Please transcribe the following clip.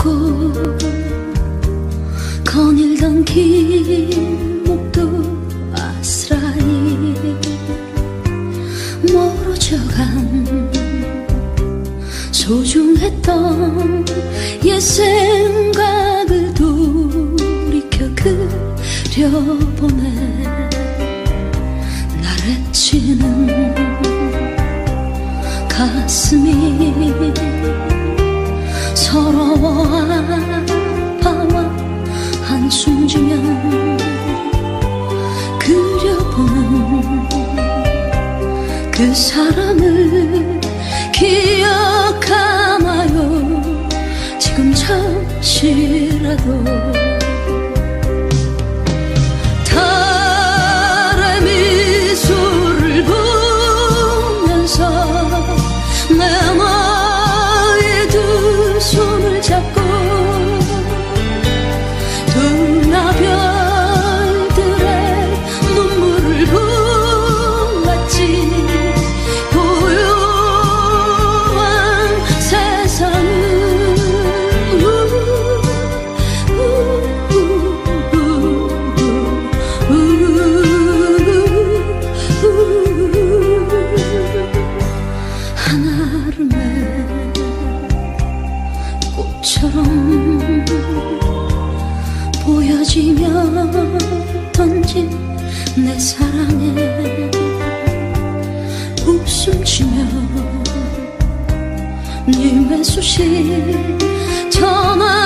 걷고 거닐던 길목도 아스라이 멀어져간 소중했던 옛 생각을 돌이켜 그려보네. 날 해치는 가슴이 서러워 아파와 한숨 지면 그려보는 그 사람을 기억하나요? 지금 잠시라도 달의 미소를 보면서 내 너의 두 손을 잡고 두나별들의 눈물을 보았지. 한아름의 꽃처럼 보여지며 던진 내 사랑에 웃음치며 네 매수신 전화